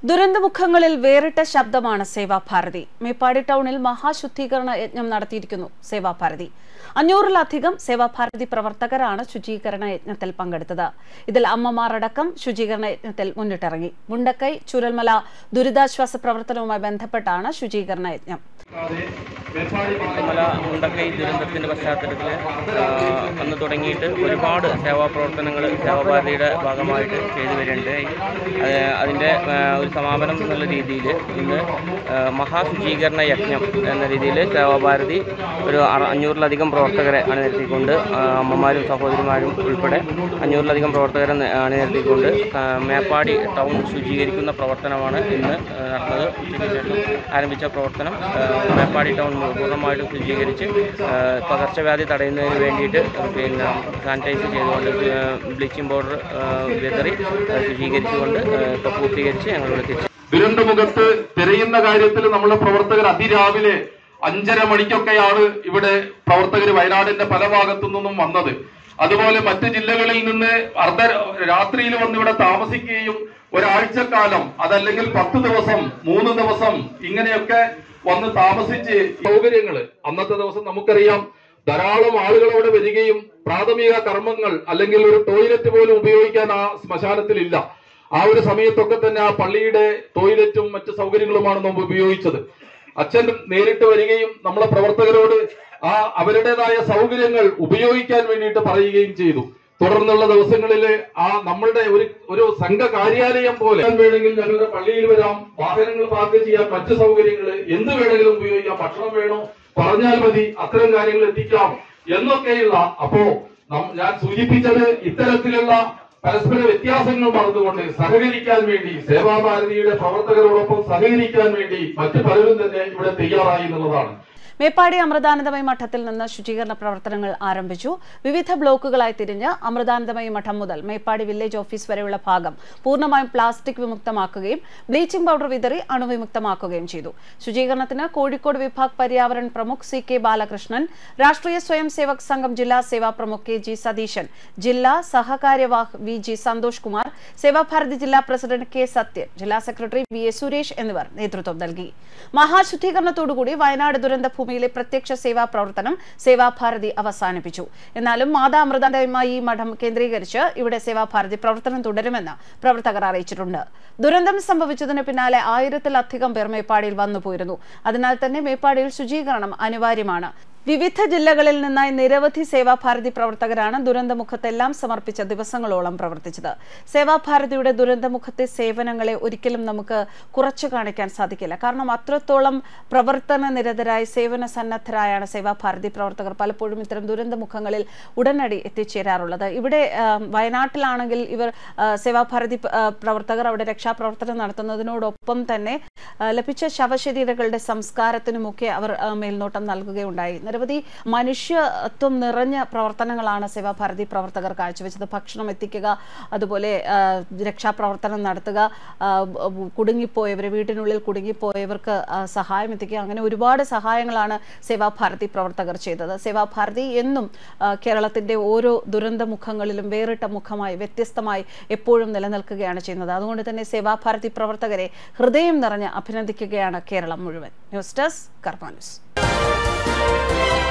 ദുരന്തമുഖങ്ങളിൽ വേറിട്ട ശബ്ദമാണ് സേവാഭാരതി. മേപ്പാടി ടൗണിൽ മഹാശുദ്ധീകരണ യജ്ഞം നടത്തിയിരിക്കുന്നു സേവാഭാരതി. 500-ലധികം സേവാഭാരതി പ്രവർത്തകരാണ് ശുചീകരണ യജ്ഞത്തിൽ പങ്കെടുത്തത്. ഇതിൽ അമ്മമാരടക്കം ശുചീകരണ യജ്ഞത്തിൽ മുന്നിട്ടിറങ്ങി. മുണ്ടക്കൈ ചുരൽമല ദുരിതാശ്വാസ പ്രവർത്തനവുമായി ബന്ധപ്പെട്ടാണ് ശുചീകരണ യജ്ഞം. മുണ്ടക്കൈ ദുരന്തത്തിന്റെ പശ്ചാത്തലത്തിൽ അന്ന് തുടങ്ങിയിട്ട് ഒരുപാട് സേവാപ്രവർത്തനങ്ങൾ സേവാഭാരതിയുടെ ഭാഗമായിട്ട് ചെയ്തു വരുന്നുണ്ട്. അതിൻ്റെ ഒരു സമാപനം എന്നുള്ള രീതിയിൽ ഇന്ന് മഹാശുചീകരണ യജ്ഞം എന്ന രീതിയിൽ സേവാഭാരതി ഒരു 500-ലധികം പ്രവർത്തകരെ അണിനിരത്തിക്കൊണ്ട് അമ്മമാരും സഹോദരിമാരും ഉൾപ്പെടെ 500-ലധികം പ്രവർത്തകരെ അണിനിരത്തിക്കൊണ്ട് മേപ്പാടി ടൗൺ ശുചീകരിക്കുന്ന പ്രവർത്തനമാണ് ഇന്ന് നടന്നത്. ഉച്ചയ്ക്ക് ശേഷം ആരംഭിച്ച പ്രവർത്തനം മേപ്പാടി ടൗൺ പൂർണ്ണമായിട്ടും ശുചീകരിച്ച് പകർച്ചവ്യാധി തടയുന്നതിന് വേണ്ടിയിട്ട് സാനിറ്റൈസ് ചെയ്തുകൊണ്ട് ബ്ലീച്ചിങ് പൗഡർ വിതറി ശുചീകരിച്ചുകൊണ്ട് ഇപ്പോൾ പൂർത്തീകരിച്ച് ഞങ്ങളിവിടെ തിരിച്ചു. ദുരന്തമുഖത്ത് തിരയുന്ന കാര്യത്തിൽ നമ്മുടെ പ്രവർത്തകർ അതിരാവിലെ 5:30 മണിക്കൊക്കെയാണ് ഇവിടെ പ്രവർത്തകർ വയനാടിന്റെ പല ഭാഗത്തു നിന്നും വന്നത്. അതുപോലെ മറ്റ് ജില്ലകളിൽ നിന്ന് രാത്രിയിൽ വന്ന് ഇവിടെ താമസിക്കുകയും ഒരാഴ്ചക്കാലം അതല്ലെങ്കിൽ 10 ദിവസം 3 ദിവസം ഇങ്ങനെയൊക്കെ വന്ന് താമസിച്ച് സൗകര്യങ്ങള് അന്നത്തെ ദിവസം നമുക്കറിയാം ധാരാളം ആളുകൾ അവിടെ വരികയും പ്രാഥമിക കർമ്മങ്ങൾ അല്ലെങ്കിൽ ഒരു ടോയ്ലറ്റ് പോലും ഉപയോഗിക്കാൻ ആ ശ്മശാനത്തിലില്ല. ആ ഒരു സമയത്തൊക്കെ തന്നെ ആ പള്ളിയുടെ ടോയ്ലറ്റും മറ്റു സൗകര്യങ്ങളുമാണ് നാം ഉപയോഗിച്ചത്. അച്ഛൻ നേരിട്ട് വരികയും നമ്മളെ പ്രവർത്തകരോട് അവരുടേതായ സൗകര്യങ്ങൾ ഉപയോഗിക്കാൻ വേണ്ടിയിട്ട് പറയുകയും ചെയ്തു. തുടർന്നുള്ള ദിവസങ്ങളിൽ നമ്മളുടെ ഒരു സംഘ കാര്യാലയം പോലെ വേണമെങ്കിൽ ഞങ്ങളുടെ പള്ളിയിൽ വരാം, വാഹനങ്ങൾ പാർക്ക് ചെയ്യാൻ, മറ്റു സൗകര്യങ്ങൾ എന്ത് വേണമെങ്കിലും ഉപയോഗിക്കാം, ഭക്ഷണം വേണോ പറഞ്ഞാൽ മതി, അത്തരം കാര്യങ്ങൾ എത്തിക്കാം എന്നൊക്കെയുള്ള. അപ്പോ ഞാൻ സൂചിപ്പിച്ചത് ഇത്തരത്തിലുള്ള പരസ്പര വ്യത്യാസങ്ങൾ മറന്നുകൊണ്ട് സഹകരിക്കാൻ വേണ്ടി സേവാഭാരതിയുടെ പ്രവർത്തകരോടൊപ്പം സഹകരിക്കാൻ വേണ്ടി മറ്റു പലരും തന്നെ ഇവിടെ തയ്യാറായി എന്നുള്ളതാണ്. മേപ്പാടി അമൃതാനന്ദമയി മഠത്തിൽ നിന്ന് ശുചീകരണ പ്രവർത്തനങ്ങൾ ആരംഭിച്ചു. വിവിധ ബ്ലോക്കുകളായി തിരിഞ്ഞ് അമൃതാനന്ദമയി മഠം മുതൽ മേപ്പാടി വില്ലേജ് ഓഫീസ് വരെയുള്ള ഭാഗം പൂർണ്ണമായും പ്ലാസ്റ്റിക് വിമുക്തമാക്കുകയും ബ്ലീച്ചിംഗ് പൗഡർ വിതറി അണുവിമുക്തമാക്കുകയും ചെയ്തു. ശുചീകരണത്തിന് കോഴിക്കോട് വിഭാഗ് പര്യാവരൺ പ്രമുഖ് CK ബാലകൃഷ്ണൻ, രാഷ്ട്രീയ സ്വയം സേവക് സംഘം ജില്ലാ സേവാ പ്രമുഖ് KG സതീശൻ, ജില്ലാ സഹകാര്യവാഹ് VG സന്തോഷ് കുമാർ, സേവാഭാരതി ജില്ലാ പ്രസിഡന്റ് K സത്യൻ, ജില്ലാ സെക്രട്ടറി VA സുരേഷ് എന്നിവർ നേതൃത്വം നൽകി. മഹാശുദ്ധീകരണത്തോടുകൂടി വയനാട് ദുരന്തഭൂമിയിലെ പ്രത്യക്ഷ സേവാ പ്രവർത്തനം സേവാഭാരതി അവസാനിപ്പിച്ചു. എന്നാലും മാതാ അമൃതാനന്ദമയി മഠം കേന്ദ്രീകരിച്ച് ഇവിടെ സേവാഭാരതി പ്രവർത്തനം തുടരുമെന്ന് പ്രവർത്തകർ അറിയിച്ചിട്ടുണ്ട്. ദുരന്തം സംഭവിച്ചതിന് പിന്നാലെ 1000-ലധികം പേർ മേപ്പാടിയിൽ വന്നുപോയിരുന്നു. അതിനാൽ തന്നെ മേപ്പാടിയിൽ ശുചീകരണം അനിവാര്യമാണ്. വിവിധ ജില്ലകളിൽ നിന്നായി നിരവധി സേവാഭാരതി പ്രവർത്തകരാണ് ദുരന്തമുഖത്തെല്ലാം സമർപ്പിച്ച ദിവസങ്ങളോളം പ്രവർത്തിച്ചത്. സേവാഭാരതിയുടെ ദുരന്തമുഖത്തെ സേവനങ്ങളെ ഒരിക്കലും നമുക്ക് കുറച്ചു കാണിക്കാൻ സാധിക്കില്ല. കാരണം അത്രത്തോളം പ്രവർത്തന നിരതരായി സേവന സന്നദ്ധരായാണ് സേവാഭാരതി പ്രവർത്തകർ പലപ്പോഴും ഇത്തരം ദുരന്തമുഖങ്ങളിൽ ഉടനടി എത്തിച്ചേരാറുള്ളത്. ഇവിടെ വയനാട്ടിലാണെങ്കിൽ ഇവർ സേവാഭാരതി പ്രവർത്തകർ അവിടെ രക്ഷാപ്രവർത്തനം നടത്തുന്നതിനോടൊപ്പം തന്നെ ലഭിച്ച ശവശരീരങ്ങളുടെ സംസ്കാരത്തിനുമൊക്കെ അവർ മേൽനോട്ടം നൽകുകയുണ്ടായി. നിരവധി മനുഷ്യത്വം നിറഞ്ഞ പ്രവർത്തനങ്ങളാണ് സേവാഭാരതി പ്രവർത്തകർ കാഴ്ചവെച്ചത്. ഭക്ഷണം എത്തിക്കുക, അതുപോലെ രക്ഷാപ്രവർത്തനം നടത്തുക, കുടുങ്ങിപ്പോയവർ വീട്ടിനുള്ളിൽ കുടുങ്ങിപ്പോയവർക്ക് സഹായം എത്തിക്കുക, അങ്ങനെ ഒരുപാട് സഹായങ്ങളാണ് സേവാഭാരതി പ്രവർത്തകർ ചെയ്തത്. സേവാഭാരതി എന്നും കേരളത്തിന്റെ ഓരോ ദുരന്തമുഖങ്ങളിലും വേറിട്ട മുഖമായി വ്യത്യസ്തമായി എപ്പോഴും നിലനിൽക്കുകയാണ് ചെയ്യുന്നത്. അതുകൊണ്ട് തന്നെ സേവാഭാരതി പ്രവർത്തകരെ ഹൃദയം നിറഞ്ഞ് അഭിനന്ദിക്കുകയാണ് കേരളം മുഴുവൻ. News desk Karma news.